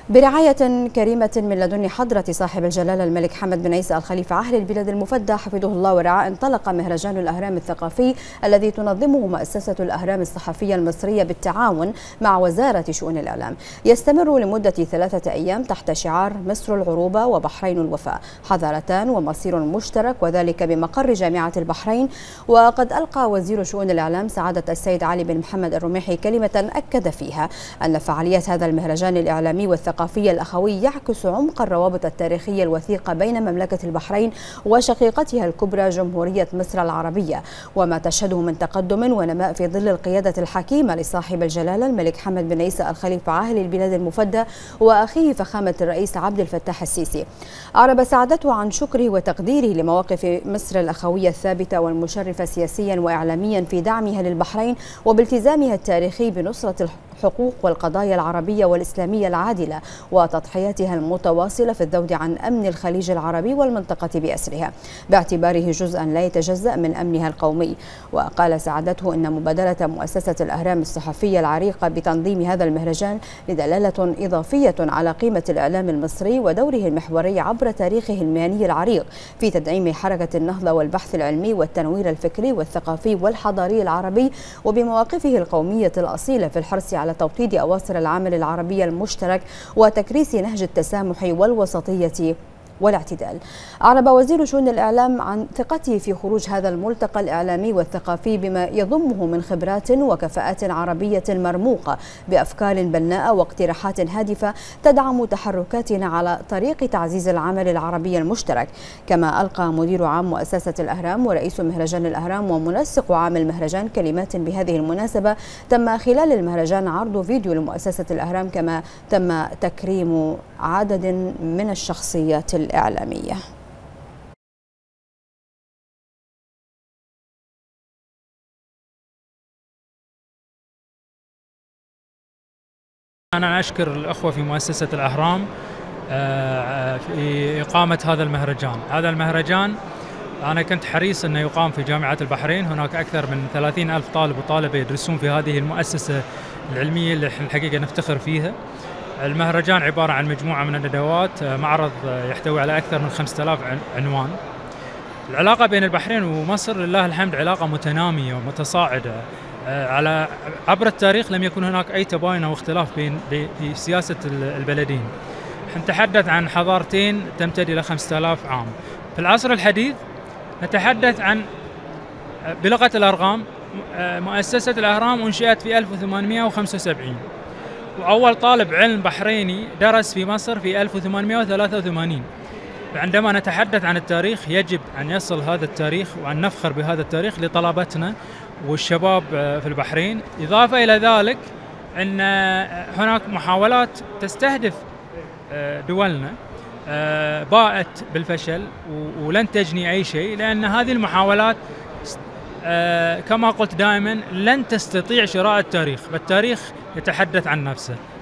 برعاية كريمة من لدن حضرة صاحب الجلالة الملك حمد بن عيسى الخليفة عاهل البلاد المفدى حفظه الله ورعاه، انطلق مهرجان الأهرام الثقافي الذي تنظمه مؤسسة الأهرام الصحفية المصرية بالتعاون مع وزارة شؤون الإعلام. يستمر لمدة 3 أيام تحت شعار مصر العروبة وبحرين الوفاء، حضارتان ومصير مشترك، وذلك بمقر جامعة البحرين. وقد ألقى وزير شؤون الإعلام سعادة السيد علي بن محمد الرميحي كلمة أكد فيها أن فعالية هذا المهرجان الإعلامي والثقافي الأخوي يعكس عمق الروابط التاريخية الوثيقة بين مملكة البحرين وشقيقتها الكبرى جمهورية مصر العربية، وما تشهده من تقدم ونماء في ظل القيادة الحكيمة لصاحب الجلالة الملك حمد بن عيسى الخليفة عاهل البلاد المفدى وأخيه فخامة الرئيس عبد الفتاح السيسي. أعرب سعادته عن شكره وتقديره لمواقف مصر الأخوية الثابتة والمشرفة سياسيا وإعلاميا في دعمها للبحرين وبالتزامها التاريخي بنصرة الحقوق والقضايا العربية والإسلامية العادلة وتضحياتها المتواصلة في الذود عن أمن الخليج العربي والمنطقة بأسرها، باعتباره جزءا لا يتجزأ من أمنها القومي. وقال سعادته إن مبادرة مؤسسة الأهرام الصحفية العريقة بتنظيم هذا المهرجان لدلالة إضافية على قيمة الإعلام المصري ودوره المحوري عبر تاريخه المهني العريق في تدعيم حركة النهضة والبحث العلمي والتنوير الفكري والثقافي والحضاري العربي، وبمواقفه القومية الأصيلة في الحرص على توطيد أواصر العمل العربي المشترك وتكريس نهج التسامح والوسطية والاعتدال. أعرب وزير شؤون الإعلام عن ثقته في خروج هذا الملتقى الإعلامي والثقافي بما يضمه من خبرات وكفاءات عربية مرموقة بأفكار بناءة واقتراحات هادفة تدعم تحركاتنا على طريق تعزيز العمل العربي المشترك. كما ألقى مدير عام مؤسسة الأهرام ورئيس مهرجان الأهرام ومنسق عام المهرجان كلمات بهذه المناسبة. تم خلال المهرجان عرض فيديو لمؤسسة الأهرام، كما تم تكريم عدد من الشخصيات الإعلامية. أنا أشكر الأخوة في مؤسسة الأهرام في إقامة هذا المهرجان. هذا المهرجان أنا كنت حريص أنه يقام في جامعة البحرين. هناك أكثر من 30,000 طالب وطالبة يدرسون في هذه المؤسسة العلمية اللي احنا الحقيقة نفتخر فيها. المهرجان عبارة عن مجموعة من الندوات، معرض يحتوي على أكثر من 5000 عنوان. العلاقة بين البحرين ومصر لله الحمد علاقة متنامية ومتصاعدة. عبر التاريخ لم يكن هناك أي تباين أو اختلاف في سياسة البلدين. نتحدث عن حضارتين تمتد إلى 5000 عام. في العصر الحديث نتحدث عن بلغة الأرقام مؤسسة الأهرام أنشئت في 1875، وأول طالب علم بحريني درس في مصر في 1883. فعندما نتحدث عن التاريخ يجب أن يصل هذا التاريخ وأن نفخر بهذا التاريخ لطلبتنا والشباب في البحرين. إضافة إلى ذلك أن هناك محاولات تستهدف دولنا باءت بالفشل ولن تجني أي شيء، لأن هذه المحاولات كما قلت دائما لن تستطيع شراء التاريخ، فالتاريخ يتحدث عن نفسه.